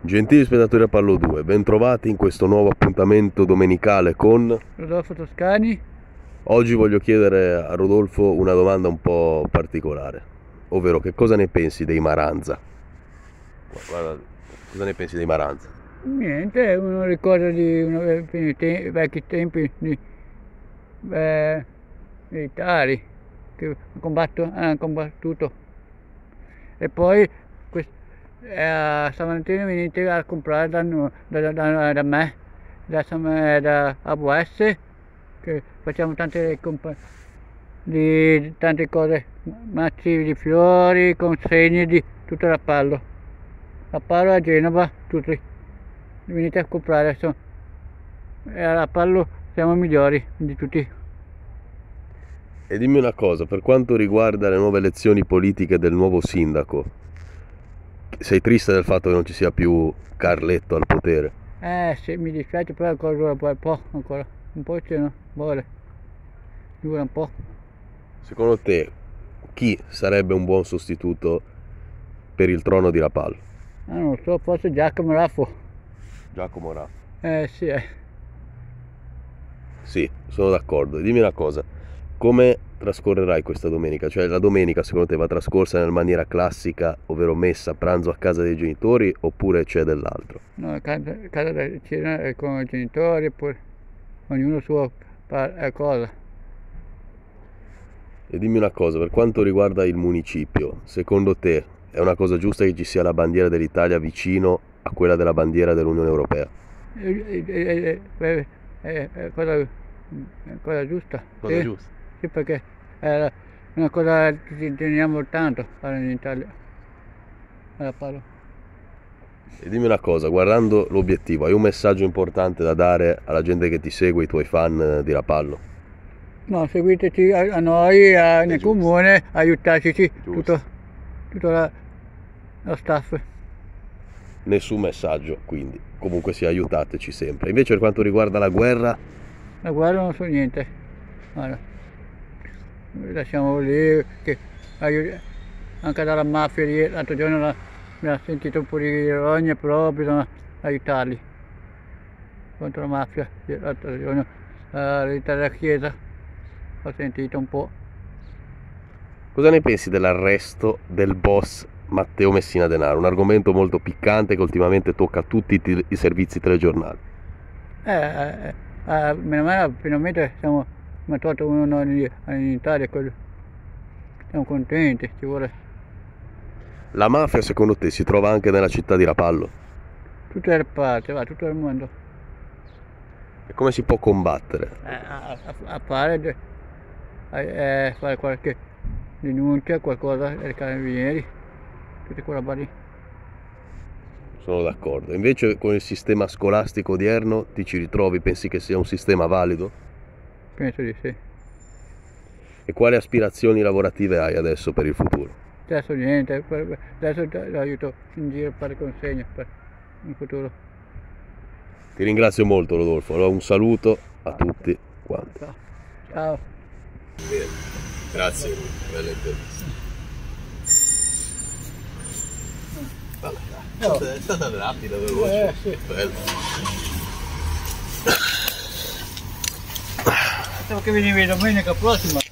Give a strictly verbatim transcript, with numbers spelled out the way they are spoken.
Gentili spettatori a Pallo due, bentrovati in questo nuovo appuntamento domenicale con Rodolfo Toscani. Oggi voglio chiedere a Rodolfo una domanda un po' particolare, ovvero che cosa ne pensi dei Maranza? Guarda, cosa ne pensi dei Maranza? Niente, uno ricorda di uno dei te- vecchi tempi di beh, militari che combatto- hanno combattuto. E poi quest- eh, stamattina venite a comprare da, no- da, da- da me, da, Sam- da A W S, che facciamo tante, compa- di, tante cose, mazzi di fiori, consegne di tutta la Pallo. La Pallo a Genova, tutti. Venite a comprare, so. E alla Pallo siamo migliori di tutti. E dimmi una cosa, per quanto riguarda le nuove elezioni politiche del nuovo sindaco, sei triste del fatto che non ci sia più Carletto al potere? Eh sì, mi dispiace, però ancora dura un po', ancora. Un po' ce ne vuole. Dura un po'. Secondo te chi sarebbe un buon sostituto per il trono di Rapallo? Ah, non lo so, forse Giacomo Raffo. Giacomo Raffo. Eh sì, eh. Sì, sono d'accordo. Dimmi una cosa, come trascorrerai questa domenica? Cioè la domenica secondo te va trascorsa nella maniera classica, ovvero messa a pranzo a casa dei genitori, oppure c'è dell'altro? No, a casa, a casa da cena è con i genitori, poi ognuno sua pa- eh, cosa. E dimmi una cosa, per quanto riguarda il municipio, secondo te è una cosa giusta che ci sia la bandiera dell'Italia vicino a quella della bandiera dell'Unione Europea? Eh, eh, eh, eh, eh, eh, cosa, è cosa giusta. Cosa Sì, giusta? sì, perché è una cosa che ci teniamo tanto fare in Italia. Alla Pallo. E dimmi una cosa, guardando l'obiettivo, hai un messaggio importante da dare alla gente che ti segue, i tuoi fan eh, di Rapallo? No, seguiteci a, a noi, a, nel giusto. comune, aiutateci, Giusto. tutto, tutto la, lo staff. Nessun messaggio, quindi comunque sia, aiutateci sempre. Invece per quanto riguarda la guerra, La guerra non so niente. Guarda, lasciamo lì, che aiut- anche dalla mafia lì, l'altro giorno la, mi ha sentito un po' di rogne, però bisogna aiutarli contro la mafia. L'altro giorno all'interno della chiesa ho sentito un po'. cosa ne pensi dell'arresto del boss Matteo Messina Denaro? Un argomento molto piccante che ultimamente tocca tutti i, te- i servizi telegiornali. Eh, eh, eh, meno male, finalmente siamo, abbiamo tolto uno in, in Italia, quello. Siamo contenti, ci vuole. La mafia secondo te si trova anche nella città di Rapallo? Tutte le parti, va, tutto il mondo. E come si può combattere? Eh, a, a, a fare, de- a, eh, fare qualche denuncia, qualcosa ai carabinieri, tutte quella roba lì. Sono d'accordo. Invece con il sistema scolastico odierno ti ci ritrovi? Pensi che sia un sistema valido? Penso di sì. E quali aspirazioni lavorative hai adesso per il futuro? Adesso niente, per- adesso l'aiuto in giro a fare consegne per in futuro. Ti ringrazio molto Rodolfo, allora un saluto a tutti quanti. Ciao. Grazie, bella intervista. Vabbè, è stata rapida, veloce. Eh, sì. Bello. Pensavo che venivi domenica prossima.